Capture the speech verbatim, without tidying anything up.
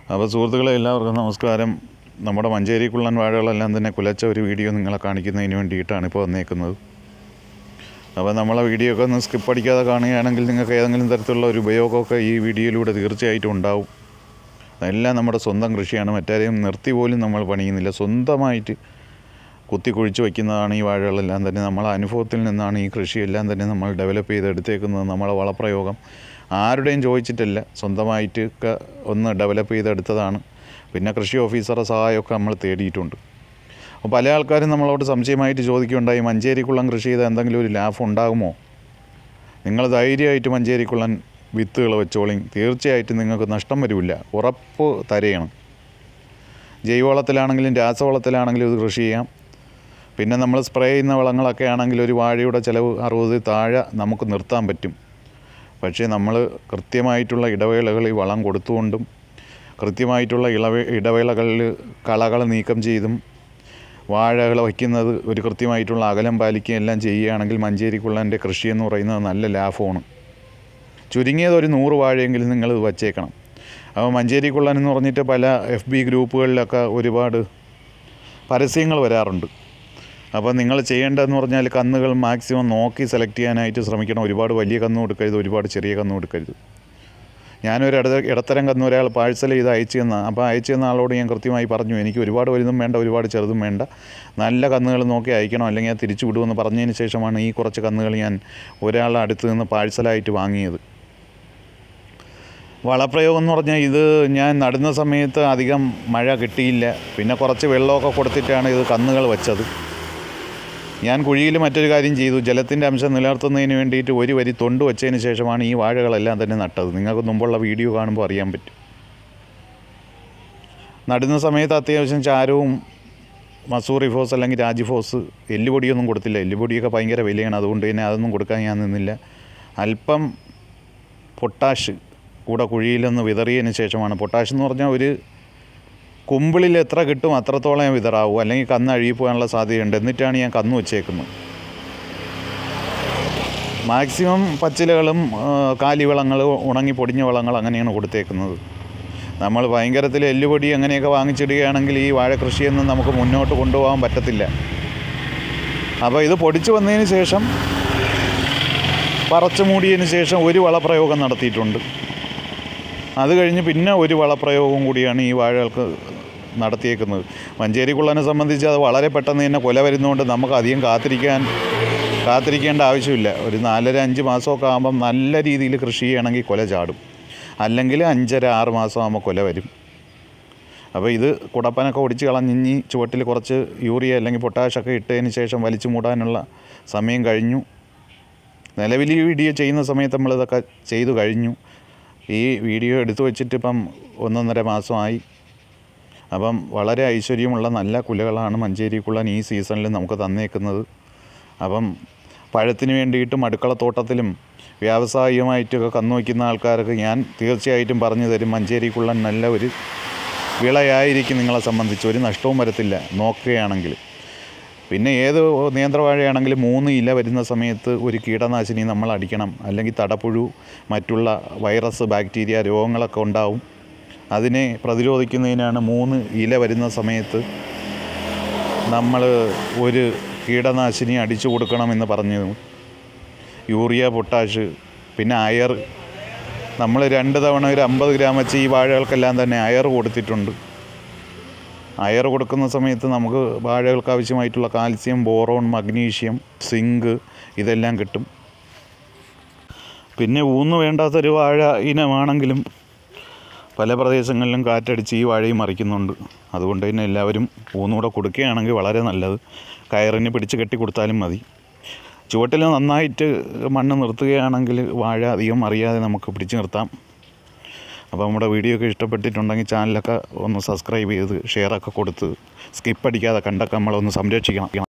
അപ്പോൾ സുഹൃത്തുക്കളെ എല്ലാവർക്കും നമസ്കാരം. നമ്മുടെ മഞ്ചേരി കുള്ളൻ വാഴകളെല്ലാം തന്നെ കുലച്ച ഒരു വീഡിയോ നിങ്ങളെ കാണിക്കുന്നതിന് വേണ്ടിയിട്ടാണ് ഇപ്പോൾ വന്നേക്കുന്നത്. അപ്പോൾ നമ്മളെ വീഡിയോ ഒക്കെ ഒന്ന് സ്കിപ്പ് അടിക്കാതെ കാണുകയാണെങ്കിൽ നിങ്ങൾക്ക് ഏതെങ്കിലും തരത്തിലുള്ള ഒരു ഉപയോഗമൊക്കെ ഈ വീഡിയോയിലൂടെ തീർച്ചയായിട്ടും ഉണ്ടാവും. അതെല്ലാം നമ്മുടെ സ്വന്തം കൃഷിയാണ്, മറ്റാരെയും നിർത്തി പോലും നമ്മൾ പണിയുന്നില്ല. സ്വന്തമായിട്ട് കുത്തി കുഴിച്ച് വയ്ക്കുന്നതാണ് ഈ വാഴകളെല്ലാം തന്നെ. നമ്മളെ അനുഭവത്തിൽ നിന്നാണ് ഈ കൃഷിയെല്ലാം തന്നെ നമ്മൾ ഡെവലപ്പ് ചെയ്തെടുത്തേക്കുന്നത്. നമ്മളെ വളപ്രയോഗം ആരുടെയും ചോദിച്ചിട്ടില്ല, സ്വന്തമായിട്ടൊക്കെ ഒന്ന് ഡെവലപ്പ് ചെയ്തെടുത്തതാണ്. പിന്നെ കൃഷി ഓഫീസറുടെ സഹായമൊക്കെ നമ്മൾ തേടിയിട്ടുണ്ട്. അപ്പോൾ പല ആൾക്കാരും നമ്മളോട് സംശയമായിട്ട് ചോദിക്കുകയുണ്ടായി, മഞ്ചേരിക്കുള്ളൻ കൃഷി ചെയ്താൽ എന്തെങ്കിലും ഒരു ലാഭം ഉണ്ടാകുമോ? നിങ്ങൾ ധൈര്യമായിട്ട് മഞ്ചേരിക്കുള്ളൻ വിത്തുകൾ വെച്ചോളിയും, തീർച്ചയായിട്ടും നിങ്ങൾക്ക് നഷ്ടം വരില്ല, ഉറപ്പ് തരയണം. ജൈവവളത്തിലാണെങ്കിലും രാസവളത്തിലാണെങ്കിലും ഇത് കൃഷി ചെയ്യാം. പിന്നെ നമ്മൾ സ്പ്രേ ചെയ്യുന്ന വളങ്ങളൊക്കെ ആണെങ്കിൽ ഒരു വാഴയുടെ ചിലവ് അറുപത് താഴെ നമുക്ക് നിർത്താൻ പറ്റും. പക്ഷേ നമ്മൾ കൃത്യമായിട്ടുള്ള ഇടവേളകളിൽ വളം കൊടുത്തുകൊണ്ടും കൃത്യമായിട്ടുള്ള ഇളവ ഇടവേളകളിൽ കളകൾ നീക്കം ചെയ്തും വാഴകൾ വയ്ക്കുന്നത് ഒരു കൃത്യമായിട്ടുള്ള അകലം പാലിക്കുകയും എല്ലാം ചെയ്യുകയാണെങ്കിൽ മഞ്ചേരിക്കുള്ളൻ്റെ കൃഷി എന്ന് പറയുന്നത് നല്ല ലാഭമാണ്. ചുരുങ്ങിയത് ഒരു നൂറ് വാഴയെങ്കിലും നിങ്ങൾ വച്ചേക്കണം. അപ്പോൾ മഞ്ചേരിക്കുള്ളൻ എന്ന് പറഞ്ഞിട്ട് പല എഫ് ബി ഗ്രൂപ്പുകളിലൊക്കെ ഒരുപാട് പരസ്യങ്ങൾ വരാറുണ്ട്. അപ്പോൾ നിങ്ങൾ ചെയ്യേണ്ടതെന്ന് പറഞ്ഞാൽ കന്നുകൾ മാക്സിമം നോക്കി സെലക്ട് ചെയ്യാനായിട്ട് ശ്രമിക്കണം. ഒരുപാട് വലിയ കന്നു കൊടുക്കരുത്, ഒരുപാട് ചെറിയ കന്നു കൊടുക്കരുത്. ഞാനൊരു ഇട ഇടത്തരം കന്നു ഒരാൾ പാഴ്സൽ ചെയ്ത് അയച്ചു തന്ന അപ്പോൾ അയച്ചു തന്ന ആളോട് ഞാൻ കൃത്യമായി പറഞ്ഞു, എനിക്ക് ഒരുപാട് വലുതും വേണ്ട, ഒരുപാട് ചെറുതും വേണ്ട, നല്ല കന്നുകൾ നോക്കി അയക്കണം, അല്ലെങ്കിൽ ഞാൻ തിരിച്ചു വിടുമെന്ന് പറഞ്ഞതിന് ശേഷമാണ് ഈ കുറച്ച് കന്നുകൾ ഞാൻ ഒരാളുടെ അടുത്ത് നിന്ന് പാഴ്സലായിട്ട് വാങ്ങിയത്. വളപ്രയോഗം എന്ന് പറഞ്ഞാൽ ഇത് ഞാൻ നടുന്ന സമയത്ത് അധികം മഴ കിട്ടിയില്ല. പിന്നെ കുറച്ച് വെള്ളമൊക്കെ കൊടുത്തിട്ടാണ് ഇത് കന്നുകൾ വെച്ചത്. ഞാൻ കുഴിയിൽ മറ്റൊരു കാര്യം ചെയ്തു, ജലത്തിൻ്റെ അംശം നിലനിർത്തുന്നതിന് വേണ്ടിയിട്ട് ഒരു വരി തൊണ്ട് വെച്ചതിന് ശേഷമാണ് ഈ വാഴകളെല്ലാം തന്നെ നട്ടത്. നിങ്ങൾക്ക് മുമ്പുള്ള വീഡിയോ കാണുമ്പോൾ അറിയാൻ പറ്റും. നടുന്ന സമയത്ത് അത്യാവശ്യം ചാരവും മസൂറി ഫോസ് അല്ലെങ്കിൽ രാജിഫോസ്, എല്ലുപൊടിയൊന്നും കൊടുത്തില്ല. എല്ലുപൊടിയൊക്കെ ഭയങ്കര വിലയാണ്, അതുകൊണ്ട് തന്നെ അതൊന്നും കൊടുക്കാൻ ഞാൻ നിന്നില്ല. അല്പം പൊട്ടാഷ് കൂടെ കുഴിയിലൊന്ന് വിതറിയതിന് ശേഷമാണ്, പൊട്ടാഷ് എന്ന് പറഞ്ഞാൽ ഒരു കുമ്പിളിൽ എത്ര കിട്ടും അത്രത്തോളം വിതറാവും, അല്ലെങ്കിൽ കന്ന് അഴുകിപ്പോകാനുള്ള സാധ്യതയുണ്ട്. എന്നിട്ടാണ് ഞാൻ കന്ന് വെച്ചേക്കുന്നത്. മാക്സിമം പച്ചിലകളും കാലിവളങ്ങൾ, ഉണങ്ങി പൊടിഞ്ഞ വളങ്ങൾ അങ്ങനെയാണ് കൊടുത്തേക്കുന്നത്. നമ്മൾ ഭയങ്കരത്തിൽ എല്ലുപൊടി അങ്ങനെയൊക്കെ വാങ്ങിച്ചിടുകയാണെങ്കിൽ ഈ വാഴ കൃഷിയൊന്നും നമുക്ക് മുന്നോട്ട് കൊണ്ടുപോകാൻ പറ്റത്തില്ല. അപ്പോൾ ഇത് പൊടിച്ച് വന്നതിന് ശേഷം പറച്ച് മൂടിയതിന് ശേഷം ഒരു വളപ്രയോഗം നടത്തിയിട്ടുണ്ട്. അത് കഴിഞ്ഞ് പിന്നെ ഒരു വളപ്രയോഗവും കൂടിയാണ് ഈ വാഴകൾക്ക് നടത്തിയേക്കുന്നത്. മഞ്ചേരിക്കുള്ളനെ സംബന്ധിച്ച് അത് വളരെ പെട്ടെന്ന് തന്നെ കൊല വരുന്നതുകൊണ്ട് നമുക്ക് അധികം കാത്തിരിക്കാൻ കാത്തിരിക്കേണ്ട ആവശ്യമില്ല. ഒരു നാലര അഞ്ച് മാസമൊക്കെ ആകുമ്പം നല്ല രീതിയിൽ കൃഷി ചെയ്യണമെങ്കിൽ കൊല ചാടും, അല്ലെങ്കിൽ അഞ്ചര ആറ് മാസം ആകുമ്പോൾ കൊല വരും. അപ്പോൾ ഇത് കുടപ്പനൊക്കെ ഒടിച്ച് കളഞ്ഞിഞ്ഞി ചുവട്ടിൽ കുറച്ച് യൂറിയ അല്ലെങ്കിൽ പൊട്ടാഷൊക്കെ ഇട്ടതിന് ശേഷം വലിച്ചു മൂടാനുള്ള സമയം കഴിഞ്ഞു. നിലവിൽ ഈ വീഡിയോ ചെയ്യുന്ന സമയത്ത് നമ്മളിതൊക്കെ ചെയ്തു കഴിഞ്ഞു. ഈ വീഡിയോ എടുത്തു വച്ചിട്ട് ഇപ്പം ഒന്നൊന്നര മാസമായി. അപ്പം വളരെ ഐശ്വര്യമുള്ള നല്ല കുലകളാണ് മഞ്ചേരിക്കുള്ളൻ ഈ സീസണിൽ നമുക്ക് തന്നേക്കുന്നത്. അപ്പം പഴത്തിന് വേണ്ടിയിട്ടും അടുക്കളത്തോട്ടത്തിലും വ്യാവസായികമായിട്ടൊക്കെ കന്നു വയ്ക്കുന്ന ആൾക്കാർക്ക് ഞാൻ തീർച്ചയായിട്ടും പറഞ്ഞു തരും, മഞ്ചേരിക്കുള്ളൻ നല്ല ഒരു വിളയായിരിക്കും. നിങ്ങളെ സംബന്ധിച്ച് ഒരു നഷ്ടവും വരത്തില്ല നോക്കുകയാണെങ്കിൽ. പിന്നെ ഏത് നേന്ത്രവാഴയാണെങ്കിലും മൂന്ന് ഇല വരുന്ന സമയത്ത് ഒരു കീടനാശിനി നമ്മൾ അടിക്കണം, അല്ലെങ്കിൽ തടപ്പുഴു, മറ്റുള്ള വൈറസ്, ബാക്ടീരിയ രോഗങ്ങളൊക്കെ ഉണ്ടാവും. അതിനെ പ്രതിരോധിക്കുന്നതിനാണ് മൂന്ന് ഇല വരുന്ന സമയത്ത് നമ്മൾ ഒരു കീടനാശിനി അടിച്ചു കൊടുക്കണമെന്ന് പറഞ്ഞു. യൂറിയ, പൊട്ടാഷ്, പിന്നെ അയർ. നമ്മൾ രണ്ട് തവണ ഒരു അമ്പത് ഗ്രാം വെച്ച് ഈ വാഴകൾക്കെല്ലാം തന്നെ അയർ കൊടുത്തിട്ടുണ്ട്. അയർ കൊടുക്കുന്ന സമയത്ത് നമുക്ക് വാഴകൾക്ക് ആവശ്യമായിട്ടുള്ള കാൽസ്യം, ബോറോൺ, മഗ്നീഷ്യം, സിങ്ക് ഇതെല്ലാം കിട്ടും. പിന്നെ ഊന്ന് വേണ്ടാത്തൊരു വാഴ ഇനമാണെങ്കിലും പല പ്രദേശങ്ങളിലും കാറ്റടിച്ച് ഈ വാഴയും മറിക്കുന്നുണ്ട്. അതുകൊണ്ട് തന്നെ എല്ലാവരും ഊന്നുകൂടെ കൊടുക്കുകയാണെങ്കിൽ വളരെ നല്ലത്. കയറിന് പിടിച്ച് കെട്ടി കൊടുത്താലും മതി. ചുവട്ടിൽ നന്നായിട്ട് മണ്ണ് നിർത്തുകയാണെങ്കിൽ വാഴ അധികം അറിയാതെ നമുക്ക് പിടിച്ച് നിർത്താം. അപ്പോൾ നമ്മുടെ വീഡിയോ ഒക്കെ ഇഷ്ടപ്പെട്ടിട്ടുണ്ടെങ്കിൽ ചാനലൊക്കെ ഒന്ന് സബ്സ്ക്രൈബ് ചെയ്ത് ഷെയറൊക്കെ കൊടുത്ത് സ്കിപ്പ് അടിക്കാതെ കണ്ടൊക്കെ നമ്മളൊന്ന് സംരക്ഷിക്കണം.